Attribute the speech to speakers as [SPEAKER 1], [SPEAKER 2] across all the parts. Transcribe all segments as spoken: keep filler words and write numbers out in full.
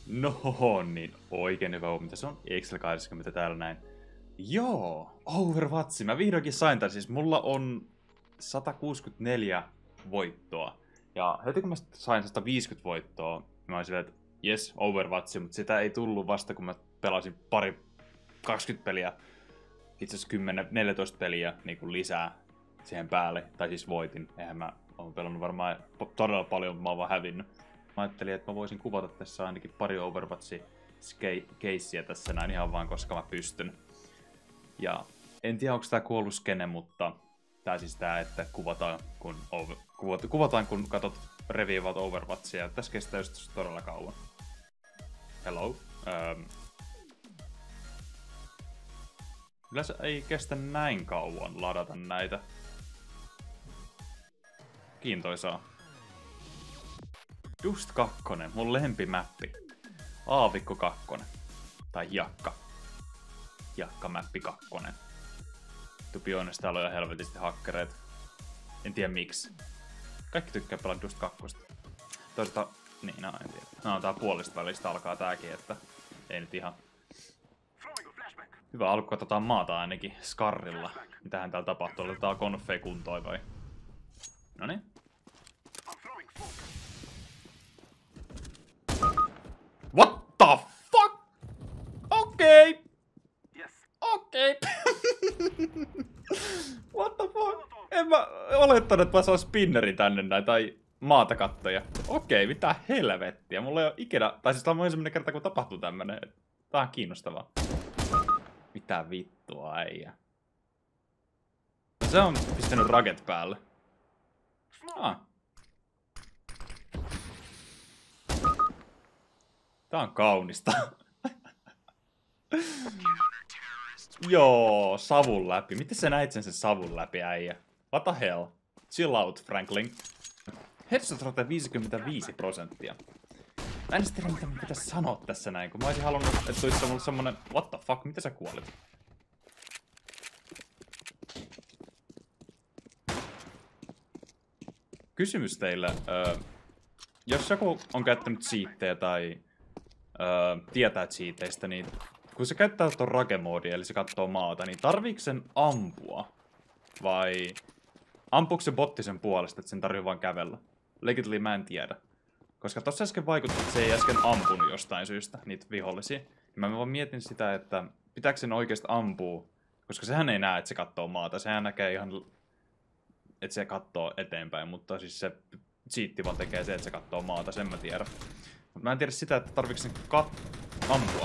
[SPEAKER 1] No niin, oikein hyvä huomenta. Se on Excel kahdeksankymmentä täällä näin. Joo, Overwatch. Mä vihdoinkin sain tän. Siis mulla on sata kuusikymmentäneljä voittoa. Ja heti kun mä sain sata viisikymmentä voittoa, mä olin silleen, että jes, Overwatch, mutta sitä ei tullut vasta kun mä pelasin pari kaksikymmentä peliä. Itse asiassa kymmenen neljätoista peliä niin kuin lisää siihen päälle. Tai siis voitin. Eihän mä oon pelannut varmaan todella paljon, mä oon vaan hävinnyt. Mä ajattelin, että mä voisin kuvata tässä ainakin pari Overwatch-keissiä tässä näin ihan vaan, koska mä pystyn. Ja en tiedä, onko tää kuollut skene, mutta tää siis tää, että kuvataan kun, over, kuvat, kuvataan, kun katot reviivat Overwatchia. Tässä kestää just todella kauan. Hello. Ähm. Yleensä ei kestä näin kauan ladata näitä. Kiintoisaa. Just kakkonen, mun lempimäppi. Aavikko kakkonen. Tai hiakka. Hiakkamäppi kakkonen. To be honest, täällä on jo helvetisti hakkereita. En tiedä miksi. Kaikki tykkää pelaa Just kakkosta. Toisaalta, niin, no, en tiedä. No, tää puolista välistä alkaa tääkin, että ei nyt ihan. Hyvä alku, katsotaan maata ainakin Skarrilla. Mitähän täällä tapahtuu? Otetaan konfei kuntoon vai? Noniin. What the fuck? Okei. Okay. Okei. Okay. What the fuck? En mä olettanut, että mä saan spinneri tänne näin, tai maata kattoja. Okei, okay, mitä helvettiä. Mulla ei oo ikinä, tai siis tää on ensimmäinen kerta, kun tapahtuu tämmönen. Tää on kiinnostavaa. Mitä vittua, äijä. Se on pistänyt raket päälle. Ah. Tää on kaunista. Joo, savun läpi. Miten sä näit sen sen savun läpi, äijä? What the hell? Chill out, Franklin. Headshot rate viisikymmentäviisi prosenttia. Mä en tiedä, mitä mun pitäisi sanoa tässä näin, kun mä olisin halunnut, että se olisi ollut semmonen... What the fuck? Mitä sä kuolit? Kysymys teille. Öö, jos joku on käyttänyt cheattejä tai öö, tietää cheateistä, niin kun se käyttää tuon rage-moodia, eli se katsoo maata, niin tarviiko sen ampua? Vai ampuuko se botti sen puolesta, että sen tarvii vaan kävellä? Legitly mä en tiedä. Koska tossa äsken vaikutti, että se ei äsken ampunut jostain syystä niitä vihollisia. Mä vaan mietin sitä, että pitääkö sen oikeasti ampua, koska sehän ei näe, että se katsoo maata. Sehän näkee ihan, että se katsoo eteenpäin, mutta siis se cheatti vaan tekee se, että se katsoo maata, sen mä tiedän. Mutta mä en tiedä sitä, että tarviiko sen kat ampua.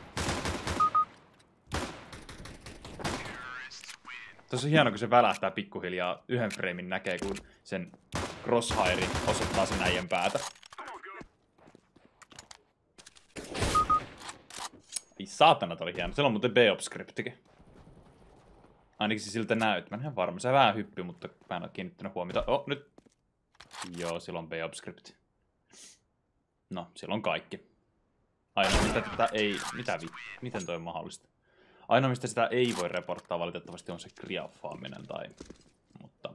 [SPEAKER 1] Tossa on hieno, kun se välähtää pikkuhiljaa. Yhden framein näkee, kun sen crosshairi osoittaa sen äijän päätä. Ei saatana, toi oli hieno. Siellä on muuten B-Obscriptikin. Ainakin se siltä näyt. Mä en ihan varma. Se vähän hyppi, mutta mä en oo kiinnittänyt huomiota. Oh, nyt. Joo, sillä on B-Obscript. No, sillä on kaikki. Ainoa, mistä tätä ei... Mitä vi... Miten toi on mahdollista? Ainoa, mistä sitä ei voi reporttaa valitettavasti on se kriaffaaminen tai... Mutta...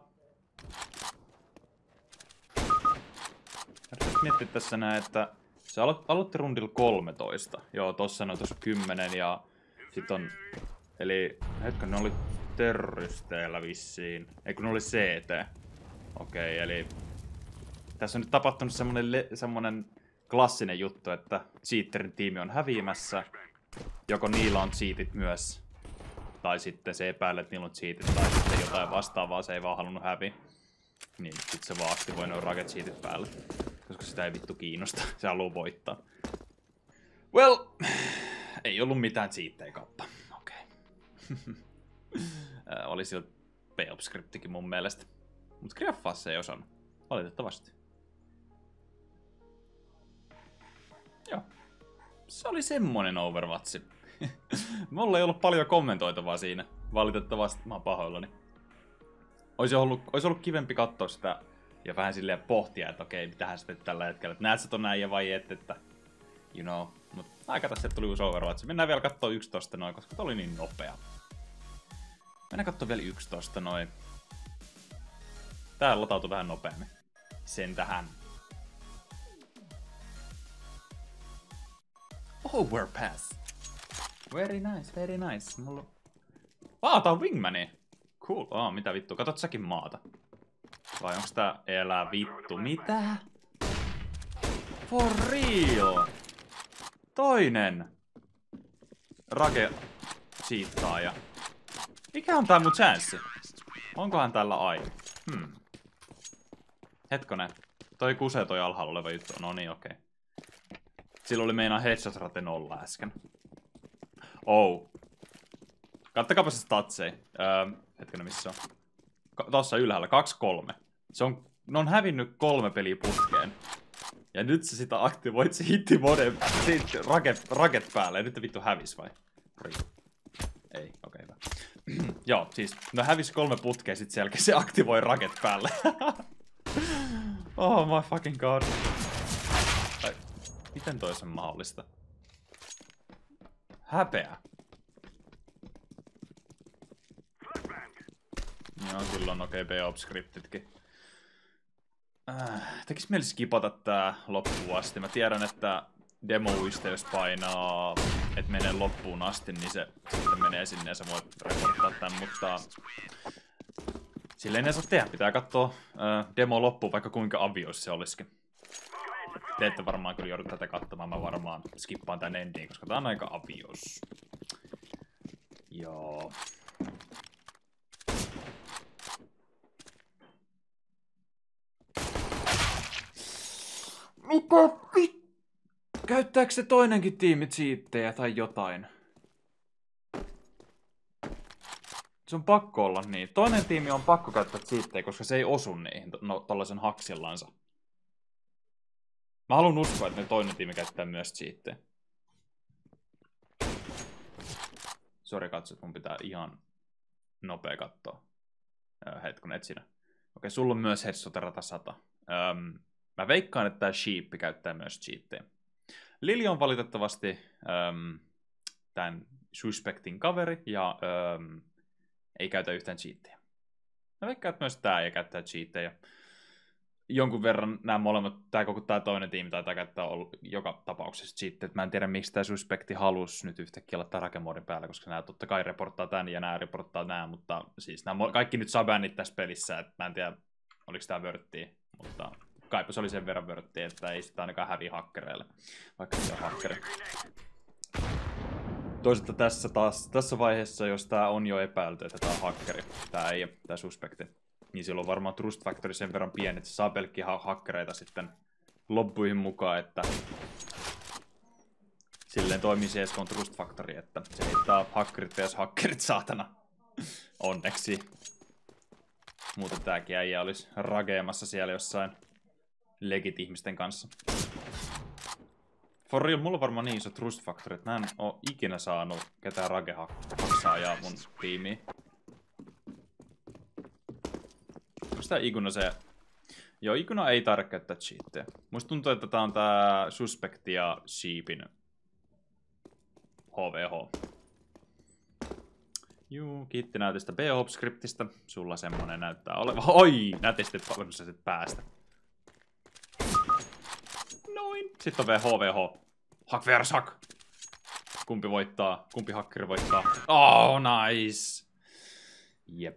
[SPEAKER 1] Miettii tässä näin, että... Se alo aloitti rundilla kolmetoista. Joo, tossa on tossa kymmenen ja... Sit on... Eli... Hetken, ne oli terroristeilla vissiin. Ei kun ne oli C T. Okei, okay, eli... Tässä on nyt tapahtunut semmonen, semmonen klassinen juttu, että cheaterin tiimi on häviämässä. Joko niillä on cheatit myös, tai sitten se epäilee, että niillä on cheatit, tai sitten jotain vastaavaa, se ei vaan halunnut häviä. Niin sit se vaan aktivoi noin raket cheatit päälle, koska sitä ei vittu kiinnosta, se haluaa voittaa. Well, ei ollut mitään cheattejä kappa, okei. Okay. Oli sillä B-Obscriptikin mun mielestä, mut Griaffassa ei osannut, valitettavasti. Joo. Se oli semmonen Overwatch. Mulla ei ollut paljon kommentoitavaa siinä. Valitettavasti mä oon pahoillani. Olisi ollut, olisi ollut kivempi katsoa sitä ja vähän silleen pohtia, että okei, mitähän sitten tällä hetkellä. Että näet sä ton äijä vai et, että... You know. Mut aika tässä tuli uusi Overwatch. Mennään vielä kattoo yksitoista noin, koska tää oli niin nopea. Mennään kattoo vielä yksitoista noin. Tää latautui vähän nopeammin. Sen tähän. overpass. Very nice, very nice. Mulla... Vaa, tää on wingmani. Cool. Oh, mitä vittu, katot säkin maata. Vai onks tää elää vittu? Mitä? For real! Toinen! Rage siittaaja. Mikä on tää mun chanssi? Onkohan tällä aina? Hmm. Hetkonen. Toi kusee toi alhaalla oleva juttu. No niin, okei. Okay. Sillä oli meinaa headshot rate nolla äsken. Oh. Kattakaapa se statsei. Öö, hetkonen, missä on? Ka tossa ylhäällä. kaksi kolme. Se on, ne on hävinnyt kolme peliä putkeen. Ja nyt se sitä aktivoit, se hitti monen raket, raket päälle. Ja nyt vittu hävis vai? Ei, okei okay, hyvä. Joo, siis no hävis kolme putkea, sit sen jälkeen se aktivoi raket päälle. Oh my fucking god. Tai, miten toi on mahdollista? Häpeä. Joo, kyllä on okei okay, B-Ops-skriptitkin. Äh, tekis mieli skipata tää loppuun asti. Mä tiedän, että demo-uiste, jos painaa, että menee loppuun asti, niin se sitten menee sinne ja sä voit reporttaa tän, mutta silleen ei saa tehdä. Pitää katsoa äh, demo loppuun, vaikka kuinka avios se olisikin. Te ette varmaan kyllä joudu tätä katsomaan, mä varmaan skippaan tän endiin, koska tää on aika avios. Joo. Mitä vittu? Käyttääkö se toinenkin tiimi cheattejä tai jotain? Se on pakko olla niin. Toinen tiimi on pakko käyttää cheattejä, koska se ei osu niihin no, tollasen haksillansa. Mä haluan uskoa, että ne toinen tiimi käyttää myös cheattejä. Sori katsot, mun pitää ihan nopea katsoa. Öö, hetken etsinä. Okei, sulla on myös headshot-rata sata. Öm, mä veikkaan, että tää Sheep käyttää myös cheattejä. Lili on valitettavasti öm, tän Suspectin kaveri ja öm, ei käytä yhtään cheattejä. Mä veikkaan, että myös tää ei käyttää cheattejä. Jonkun verran nämä molemmat, tää koko tää toinen tiimi taitaa käyttää joka tapauksessa cheattejä. Mä en tiedä, miksi tää Suspecti halusi nyt yhtäkkiä olla Rakemoodin päällä, koska nämä totta kai reporttaa tän ja nämä reporttaa nää, mutta siis nämä kaikki nyt sabännit tässä pelissä, että mä en tiedä, oliko tää vörttiä, mutta kaipa se oli sen verran vörttiä, että ei sitä ainakaan häviä hakkereille, vaikka se on hakkeri. Toisaalta tässä taas, tässä vaiheessa, jos tää on jo epäilty, että tää on hakkeri, tää ei ole tää Suspecti, niin silloin varmaan Trust Factory sen verran pieni, että se saa pelkkiä ha hakkereita sitten loppuihin mukaan, että silleen toimii C S K Trust Factory, että se heittää hakkerit ja hakkerit saatana. Onneksi. Muuten tääkin äijä olisi rageemassa siellä jossain legit ihmisten kanssa. For real, mulla on varmaan niin iso Trust Factory, että mä en oo ikinä saanut ketään rage-haksaajaa mun tiimiin. Onko tää Iguna se? Joo, Iguna ei tarvitse käyttää cheattejä. Musta tuntuu, että tää on tää Suspect ja Sheepin H V H. Juu, kiitti näytöstä B-Hop-skriptistä. Sulla semmonen näyttää olevan. Oi! Nätisti paljon sä sit päästä. Noin. Sitten on H V H. Hack versus hack. Kumpi voittaa? Kumpi hakkeri voittaa? Oh, nice! Jep.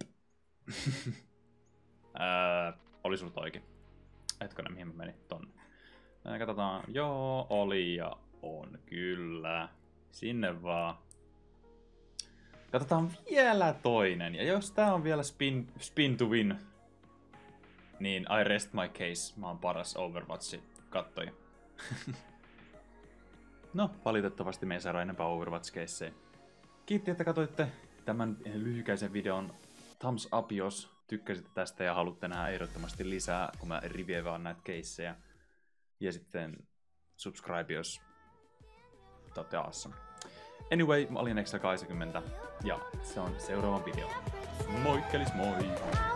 [SPEAKER 1] Öö, oli sulta oikein. Hetkonen, mihin mä menin tonne. Ää, katsotaan. Joo, oli ja on. Kyllä. Sinne vaan. Katsotaan vielä toinen. Ja jos tää on vielä spin, spin to win, niin I rest my case. Mä oon paras Overwatch-kattoja. No, valitettavasti me ei saada enempää Overwatch-keissejä. Kiitti, että katsoitte tämän lyhykäisen videon. Thumbs up, jos tykkäsitte tästä ja haluatte nähdä ehdottomasti lisää, kun mä reviewaan näitä keissejä. Ja sitten subscribe, jos te ootte awesome. Anyway, mä olin Extra kahdeksankymmentä ja se on seuraava video. Moikkelis moi!